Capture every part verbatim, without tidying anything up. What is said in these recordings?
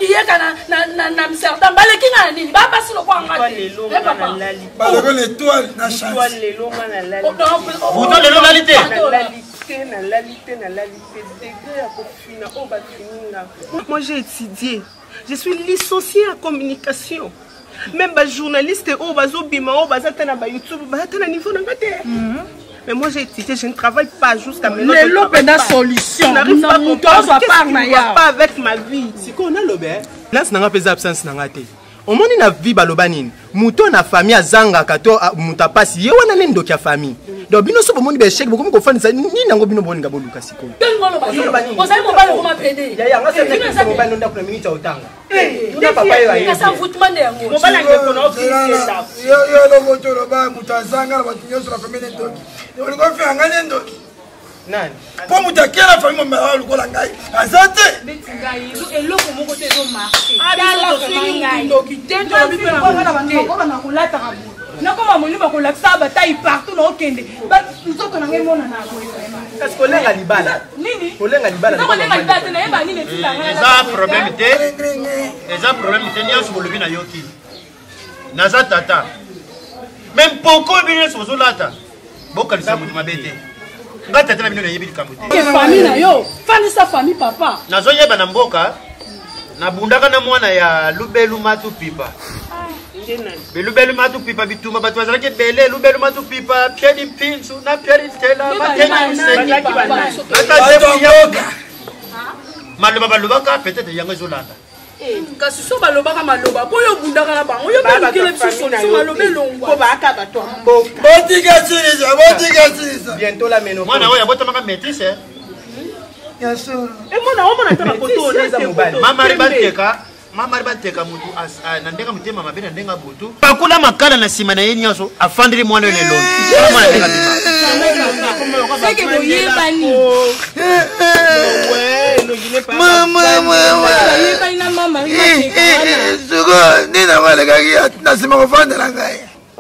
yeka na na na na mserta baleki na nini ba pasi lo kwa ngati e papa baleko l'étoile na chance étoile lelo ngana lali Bouton lelo lalité lalité na lalité na lalité degré ya kofina o ba fininga. Moi j'ai étudié, je suis licenciée en communication. Même les journalistes au bazo bima au bazata na ba YouTube bazata na niveau na ngate. Mais moi j'ai étudié, je ne travaille pas jusqu'à maintenant. Les lopes na solution. Je n'arrive pas à comprendre qu'est-ce qui ne va pas avec ma vie. Si on a l'obé, là c'est n'a pas absence na ngate. Au moins na vie balobanine. Muto na famille azanga kato mutapasi ye wana nendo kya famille. Donc bino so bomoni be chèque bokomo ko fanisa ni nango bino boninga boluka siko. Tengo lo bani. Ozali mobali ko mapede. Ya ya ngase na mobali nda kuna minute otanga. Eh, una papa ye. Kasa vutman de yango. Mobali ngeko na office da. Yo yo lo moto lo ba mutazanga la batinyo sur la famille nendo. Yo ko fi anga nendo. Nani? Po mutakela la famille mama lo ko la ngai. Azate. Betingai eloko moko te zo marché. Dala fini ndoki tento bipe na ko na kulata kabu. Nakoma moliba ko laksa bataille partout na okende. Ba nzoto na ngai mona na ko. Parce que lenga libala. Nini? Olenga libala. Non lenga libala te na yeba nini tila ngala. Eza problème te. Eza problème te nyonso bolobi na yoki. Naza tata. Même poko bino sozo lata. Bokalisa mutu mabete. Nga tata na bino na yebi likambo te. Famille na yo, fani sa famille papa. Nazo yeba na mboka. Na bundaka na mwana ya Lubelu Matu Pipa. Belubelu Matu Pipa bituma batu bazalaki bele Lubelu Matu Pipa Piedi Pinsu na Piedi Stella Mateni Seni Maloba balobaka peut-être yango ezolanda. Kasi so balobaka maloba po yo bundaka na bango yo balukile biso so maloba elongwa ko baaka bato mboka. Botika siriza, botika siriza. Bientôt la ménopause. Mwana oya botamaka métisse. Bien sûr. Et mon on a tana photo na mobile. Mama ribateka Mama ribateka mutu na ndenga mutema mabe na ndenga butu. Pakula makala na sima na yeni nyaso afandiri mwana le lolo. Mama ndenga bima. Seke boyebani. Mama mama. Boyebani na mama ribateka wana. Sugo nina wale kaki na sima ko fanda na ngai.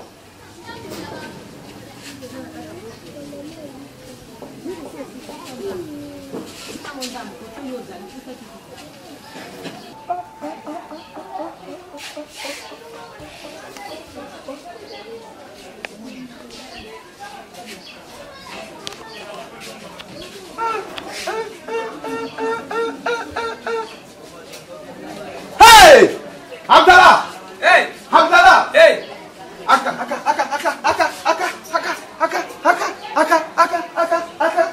Hey! Abdallah! Hey! Abdallah! Hey! Aka, aka, aka, aka, aka, aka, aka, aka, aka, aka, aka, aka, aka.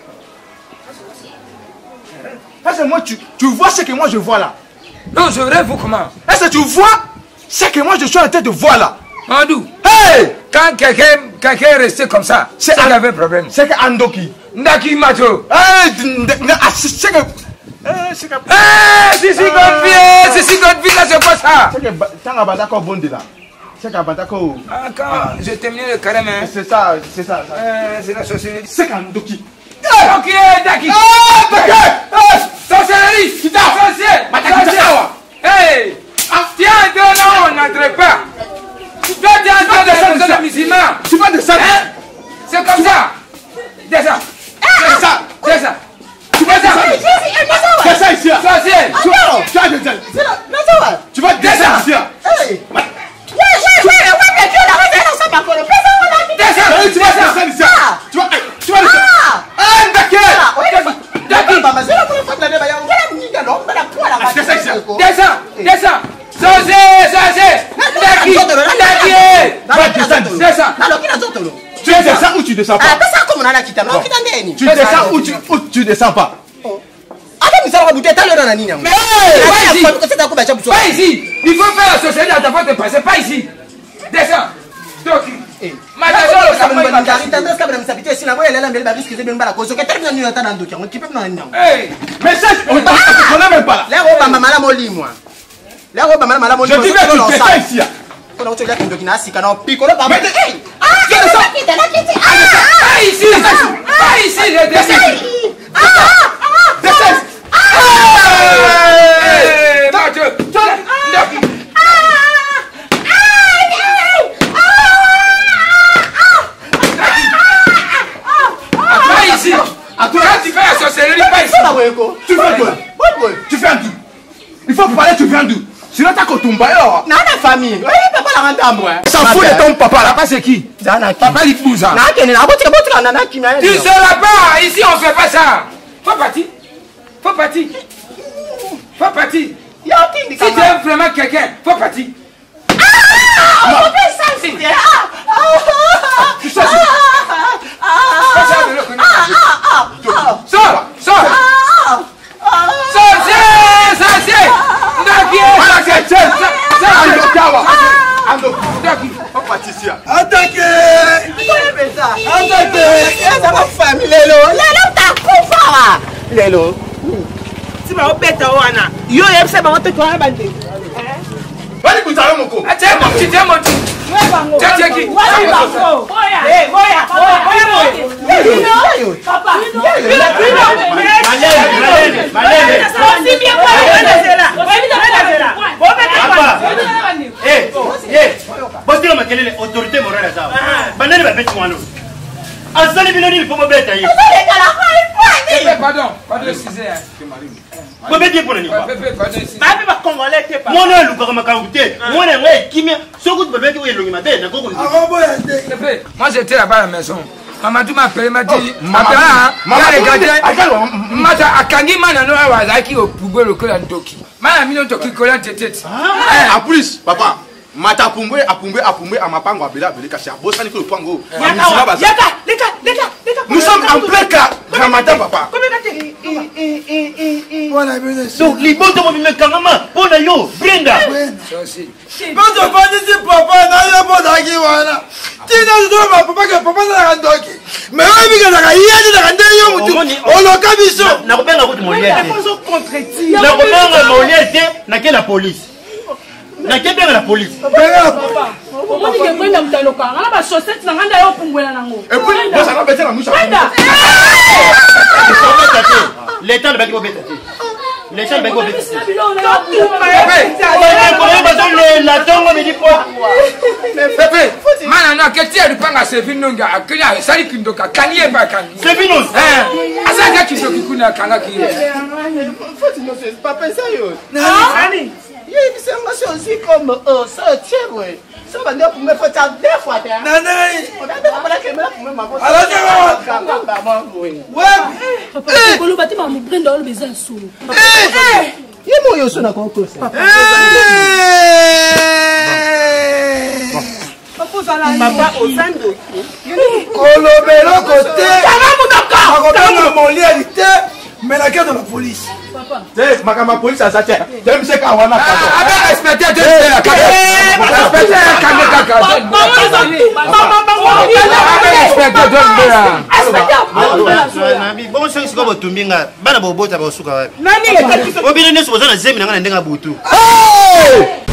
Est-ce que moi tu, tu vois ce que moi je vois là? Non, je rêve comment? Est-ce que tu vois ce que moi je suis en train de voir là? Mandou, Hey! quand quelqu'un quelqu'un est resté comme ça, c'est qu'il y avait un problème. C'est que Andoki. Ndaki Mato. Hey! C'est que. C'est que. Eh, c'est si confié, c'est si confié, là, c'est quoi ça? C'est que. Tant à d'accord bon de là. C'est qu'à d'accord. Ah, quand j'ai terminé le carême, hein. C'est ça, c'est ça. Euh, c'est la sorcellerie. C'est qu'Andoki. Ok, Ndaki. Ah, Ndaki! Sorcellerie! Sorcier! Sorcier! Hey! Tiens, non, on n'entre pas. Toi, tu es en train de faire des musulmans. Tu vas descendre. C'est comme ça. Descends. C'est ça. C'est ça. C'est ça ici. Sorcier! Tu vas descendre. Tu vas descendre ici. Hey! Descends. Tu vas descendre ici. Tu vas. Tu vas descendre. Ah, Ndaki! Descends! Descends! Sorcier! Sorcier! Ndaki! Ndaki! Descends! Tu descends ou tu descends pas? Tu descends ou tu, ou tu descends pas? Pas ici! Il faut faire la sorcellerie à ta faute de passer, pas ici! Descends! Donc, ma hey! Mais ça, on ne connaît même pas là. Je dis que tu descends ici. Pas ici! Pas ici! Je descends! Descends. Hey! Mathieu! Ndaki! Pas ici! Quand tu fais la sorcellerie, pas ici! Tu fais quoi? Tu fais un truc. Il faut parler, tu fais Tu n'as pas Kotumba yo. Na na famille. Oui, papa la rentambo. Ça fout de ton papa là, pas c'est qui? Zana qui? Papa l'épousa. Na kene na botika botika na na qui na. Tu seras pas ici, on fait pas ça. Faut partir. Faut partir. Faut partir. Yo qui dit Si tu aimes vraiment quelqu'un, faut partir. Ah! On fait ça c'était. Tu sors. Sors, sors. Sorcier, sorcier. Ndaki, sorcier. Sors, Ando, Ndaki. Faut partir ici. Attaquez! Attaquez! Ça va famille lelo. Lelo ta kufa. Lelo. Si ma obeta wana. Yo yebse ba wote kwa bande. Bali kutalo moko. Tiens mon petit, tiens mon petit. Tiens, tiens qui? Eh, moya, moya. Papa. Malène, malène. Si bien Papa. Eh, eh. Bosila makelele autorité morale ça. Banani ba beti mwano. Azali biloni il faut me beta yi. Pardon, pardon, excusez. Ko beti pour nani. Pardon, Babi ba congolais te pas. Mwana luka kama kaute. Mwana ngwe kimia. Soko tu bebeki oyelongi mabe na koko. moi j'étais là-bas à la maison. Mamadou m'a appelé, m'a dit, Papa, il a regardé, Mata Akangi Manano Awazaki au Pougo le Kolan Toki. Manamino Toki Kolan Tete. En plus, papa, Mata Pumbe, Apumbe, Apumbe, Amapango, Abela, Beleka, Bosani, le Pango. Nous sommes en plein cas, Ramadan, papa. Donc liboto mo bime kangama pona yo Brenda. Quand on va dire papa, n'a pas d'agi wana. Tina je ma papa que papa na randoki. Mais oui bika na yadi na rande yo mutu. Oloka biso. Na kobenga kuti moliete. Ils contredit. Na kobenga moliete na ke la police. Na ke benga la police. Papa. On dit que Brenda mutaloka. Ngala ba chaussette na nganda yo pungwela nango. Et puis, bon, ça va baisser la mouche. Brenda. L'état de Bakio Beta. L'état de Bakio Beta. La tombe me dit quoi? Pepe, Manana, que tu as le panga se vinonga, a Kenya, Sali Kindoka, Kanye Bakani. C'est Vinos. Eh, Asaka Kishokuna Kangaki. Papa sérieux. Nani? Il s'est aussi comme eux, ça tient ouais. Ça va dire pour me faire ça deux fois. Nanai. On a dit que je vais me faire ça. Alors tu vas. Ouais. Papa, kolo bati ma Brenda olo besoin solo. Eh, il est moyen sur la concours. Papa Papa Osando. Kolobelo côté. Akobanga molialité. Mais la carte de la police. Papa. C'est ma police à sa tête. T'aimes ce qu'on a Ah, respectez Dieu, la Kaka. Respectez la Kaka. Respectez Dieu. Bon sens ko botumbinga bana bobota ba suka wapi? Nani? Obile neso bozana zemi na ngana ndenga butu. Hey!